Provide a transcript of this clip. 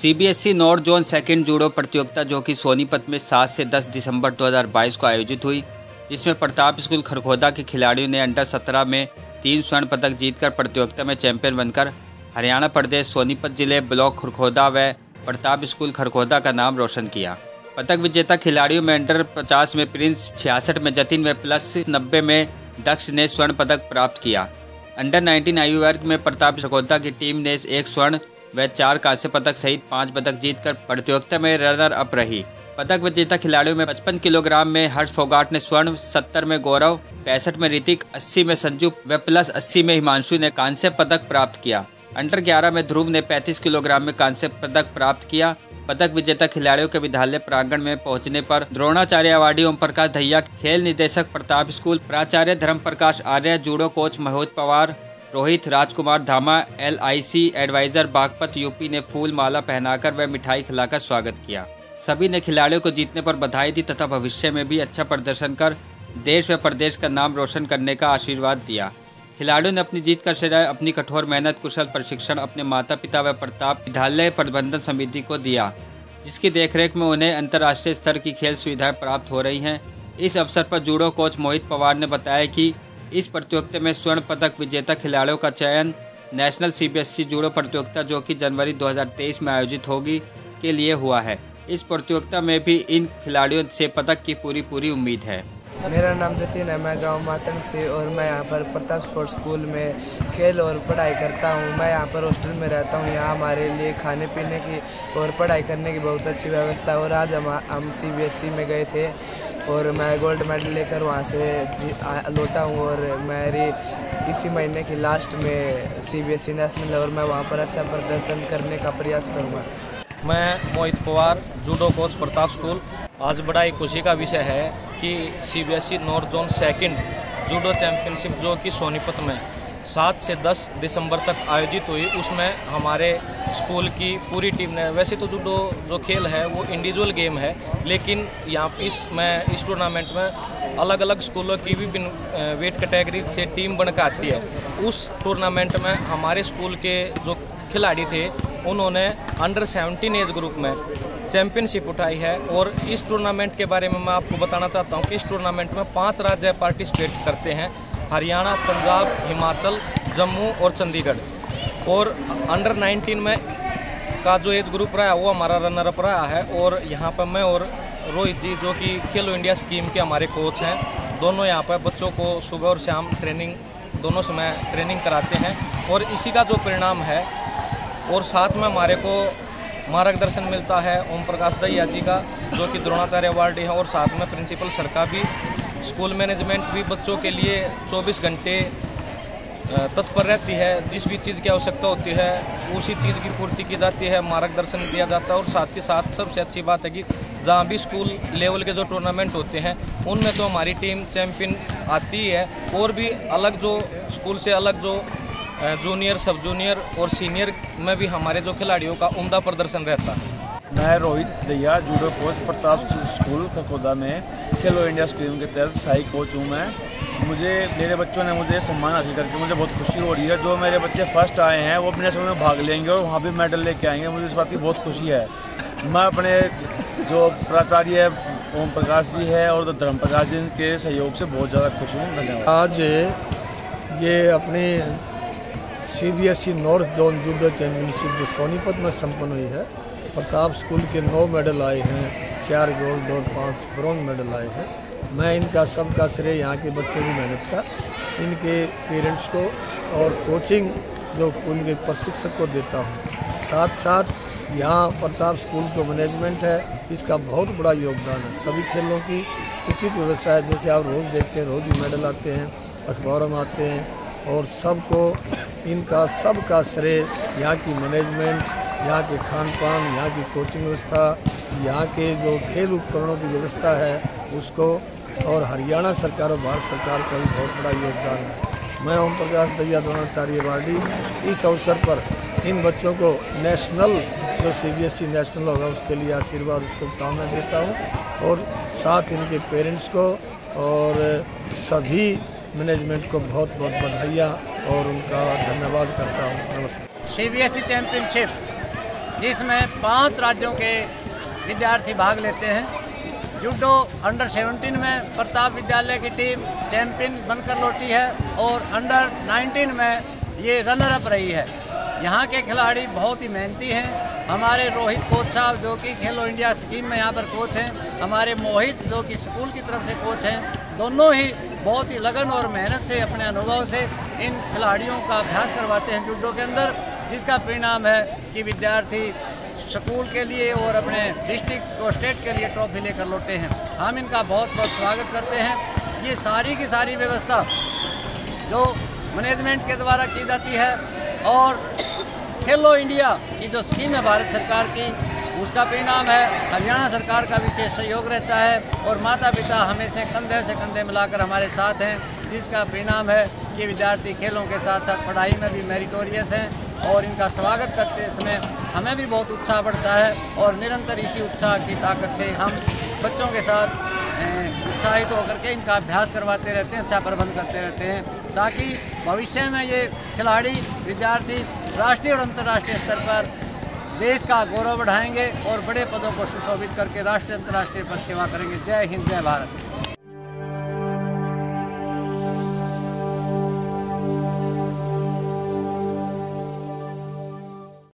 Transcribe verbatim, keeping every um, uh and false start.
CBSE north zone second judo प्रतियोगिता जो कि सोनीपत में सात से दस दिसंबर दो हज़ार बाईस को आयोजित हुई, जिसमें प्रताप स्कूल खरखोदा के खिलाड़ियों ने अंडर सत्रह में तीन स्वर्ण पदक जीतकर प्रतियोगिता में चैंपियन बनकर हरियाणा प्रदेश सोनीपत जिले ब्लॉक खरखोदा व प्रताप स्कूल खरखोदा का नाम रोशन किया। पदक विजेता खिलाड़ियों में अंडर पचास में प्रिंस, छियासठ में जतिन व प्लस नब्बे में दक्ष ने स्वर्ण पदक प्राप्त किया। अंडर नाइनटीन आयु वर्ग में प्रताप खरखोदा की टीम ने एक स्वर्ण व चार कांस्य पदक सहित पांच पदक जीतकर प्रतियोगिता में रनर अप रही। पदक विजेता खिलाड़ियों में पचपन किलोग्राम में हर्ष फोगाट ने स्वर्ण, सत्तर में गौरव, पैंसठ में ऋतिक, अस्सी में संजू व प्लस अस्सी में हिमांशु ने कांस्य पदक प्राप्त किया। अंडर ग्यारह में ध्रुव ने पैंतीस किलोग्राम में कांस्य पदक प्राप्त किया। पदक विजेता खिलाड़ियों के विद्यालय प्रांगण में पहुंचने पर द्रोणाचार्य अवार्डी ओम प्रकाश दहिया, खेल निदेशक प्रताप स्कूल, प्राचार्य धर्म प्रकाश आर्य, जूडो कोच महोद Pawar, Rohit Rajkumar Dhama, L I C adviser Baghpat UP ने फूल माला पहनाकर व मिठाई खिलाकर स्वागत किया। सभी ने खिलाड़ियों को जीतने पर बधाई दी तथा भविष्य में भी अच्छा प्रदर्शन कर देश व प्रदेश का नाम रोशन करने का आशीर्वाद दिया। खिलाड़ियों ने अपनी जीत का श्रेय अपनी कठोर मेहनत, कुशल प्रशिक्षण, अपने माता पिता व प्रताप विद्यालय प्रबंधन समिति को दिया, जिसकी देखरेख में उन्हें अंतर्राष्ट्रीय स्तर की खेल सुविधाएं प्राप्त हो रही हैं। इस अवसर पर जूडो कोच मोहित पवार ने बताया कि इस प्रतियोगिता में स्वर्ण पदक विजेता खिलाड़ियों का चयन नेशनल सीबीएसई जूडो प्रतियोगिता जो कि जनवरी दो हज़ार तेईस में आयोजित होगी के लिए हुआ है। इस प्रतियोगिता में भी इन खिलाड़ियों से पदक की पूरी पूरी उम्मीद है। मेरा नाम जतिन है, मैं गांव मातंग से और मैं यहां पर प्रताप स्पोर्ट्स स्कूल में खेल और पढ़ाई करता हूं। मैं यहां पर हॉस्टल में रहता हूं। यहां हमारे लिए खाने पीने की और पढ़ाई करने की बहुत अच्छी व्यवस्था है। और आज हम हम सीबीएसई में गए थे और मैं गोल्ड मेडल लेकर वहां से लौटा हूं। और मेरी इसी महीने की लास्ट में सीबीएसई नेशनल है और मैं वहां पर अच्छा प्रदर्शन करने का प्रयास करूँगा। मैं Mohit Pawar, judo coach Pratap school. आज बड़ा ही खुशी का विषय है कि CBSE north zone second judo championship जो कि सोनीपत में सात से दस दिसंबर तक आयोजित हुई, उसमें हमारे स्कूल की पूरी टीम ने, वैसे तो जूडो जो खेल है वो इंडिविजुअल गेम है, लेकिन यहाँ इस में इस टूर्नामेंट में अलग अलग स्कूलों की भी वेट कैटेगरी से टीम बनकर आती है। उस टूर्नामेंट में हमारे स्कूल के जो खिलाड़ी थे उन्होंने अंडर सेवनटीन एज ग्रुप में चैंपियनशिप उठाई है। और इस टूर्नामेंट के बारे में मैं आपको बताना चाहता हूं कि इस टूर्नामेंट में पांच राज्य पार्टिसिपेट करते हैं: हरियाणा, पंजाब, हिमाचल, जम्मू और चंडीगढ़। और अंडर नाइनटीन में का जो एज ग्रुप रहा है वो हमारा रनर अप रहा है। और यहाँ पर मैं और रोहित जी जो कि खेलो इंडिया स्कीम के हमारे कोच हैं, दोनों यहाँ पर बच्चों को सुबह और शाम ट्रेनिंग दोनों समय ट्रेनिंग कराते हैं। और इसी का जो परिणाम है, और साथ में हमारे को मार्गदर्शन मिलता है ओम प्रकाश दहिया जी का जो कि द्रोणाचार्य अवार्डी है। और साथ में प्रिंसिपल सर का भी, स्कूल मैनेजमेंट भी बच्चों के लिए चौबीस घंटे तत्पर रहती है। जिस भी चीज़ की आवश्यकता होती है उसी चीज़ की पूर्ति की जाती है, मार्गदर्शन दिया जाता है। और साथ के साथ सबसे अच्छी बात है कि जहाँ भी स्कूल लेवल के जो टूर्नामेंट होते हैं उनमें तो हमारी टीम चैंपियन आती है। और भी अलग जो स्कूल से अलग जो जूनियर, सब जूनियर और सीनियर में भी हमारे जो खिलाड़ियों का उम्दा प्रदर्शन रहता है। मैं Rohit Dahiya, judo coach Pratap school Kharkhoda में खेलो इंडिया स्कीम के तहत सहायक कोच हूँ। मैं मुझे मेरे बच्चों ने मुझे सम्मान हासिल करके मुझे बहुत खुशी हो रही है। जो मेरे बच्चे फर्स्ट आए हैं वो अपने नेशनल में भाग लेंगे और वहाँ भी मेडल लेके आएंगे। मुझे इस बात की बहुत खुशी है। मैं अपने जो प्राचार्य ओम प्रकाश जी है और धर्म प्रकाश जी के सहयोग से बहुत ज़्यादा खुश हूँ। धन्यवाद। आज ये अपनी CBSE north zone judo championship जो सोनीपत में संपन्न हुई है, प्रताप स्कूल के नौ मेडल आए हैं, चार गोल्ड और पांच ब्रॉन्ज मेडल आए हैं। मैं इनका सबका श्रेय यहाँ के बच्चों की मेहनत का, इनके पेरेंट्स को और कोचिंग जो उनके प्रशिक्षक को देता हूँ। साथ साथ यहाँ प्रताप स्कूल जो मैनेजमेंट है इसका बहुत बड़ा योगदान है। सभी खेलों की उचित व्यवस्था है, जैसे आप रोज़ देखते हैं, रोज़ ही मेडल आते हैं, अखबारों में आते हैं। और सबको इनका सबका श्रेय यहाँ की मैनेजमेंट, यहाँ के खान पान, यहाँ की कोचिंग व्यवस्था, यहाँ के जो खेल उपकरणों की व्यवस्था है उसको, और हरियाणा सरकार और भारत सरकार का भी बहुत बड़ा योगदान है। मैं ओम प्रकाश दहिया, द्रोणाचार्य अवार्डी, इस अवसर पर इन बच्चों को नेशनल जो सीबीएसई नेशनल होगा उसके लिए आशीर्वाद और शुभकामनाएं देता हूँ। और साथ इनके पेरेंट्स को और सभी मैनेजमेंट को बहुत बहुत बधाइयाँ और उनका धन्यवाद करता हूँ। नमस्कार। सीबीएसई चैंपियनशिप जिसमें पांच राज्यों के विद्यार्थी भाग लेते हैं। जूडो अंडर सेवनटीन में प्रताप विद्यालय की टीम चैंपियन बनकर लौटी है और अंडर नाइनटीन में ये रनर अप रही है। यहाँ के खिलाड़ी बहुत ही मेहनती हैं। हमारे रोहित कोच साहब जो कि खेलो इंडिया स्कीम में यहाँ पर कोच हैं, हमारे मोहित जो कि स्कूल की तरफ से कोच हैं, दोनों ही बहुत ही लगन और मेहनत से अपने अनुभव से इन खिलाड़ियों का अभ्यास करवाते हैं जूडो के अंदर, जिसका परिणाम है कि विद्यार्थी स्कूल के लिए और अपने डिस्ट्रिक्ट और स्टेट के लिए ट्रॉफी लेकर लौटे हैं। हम इनका बहुत बहुत स्वागत करते हैं। ये सारी की सारी व्यवस्था जो मैनेजमेंट के द्वारा की जाती है और खेलो इंडिया की जो स्कीम है भारत सरकार की, उसका परिणाम है हरियाणा सरकार का विशेष सहयोग रहता है और माता पिता हमेशा कंधे से कंधे मिलाकर हमारे साथ हैं, जिसका परिणाम है कि विद्यार्थी खेलों के साथ साथ पढ़ाई में भी मेरिटोरियस हैं और इनका स्वागत करते समय हमें भी बहुत उत्साह बढ़ता है और निरंतर इसी उत्साह की ताकत से हम बच्चों के साथ उत्साहित होकर के इनका अभ्यास करवाते रहते हैं, अच्छा प्रबंध करते रहते हैं, ताकि भविष्य में ये खिलाड़ी विद्यार्थी राष्ट्रीय और अंतर्राष्ट्रीय स्तर पर देश का गौरव बढ़ाएंगे और बड़े पदों को सुशोभित करके राष्ट्रीय अंतर्राष्ट्रीय पर सेवा करेंगे। जय हिंद, जय भारत।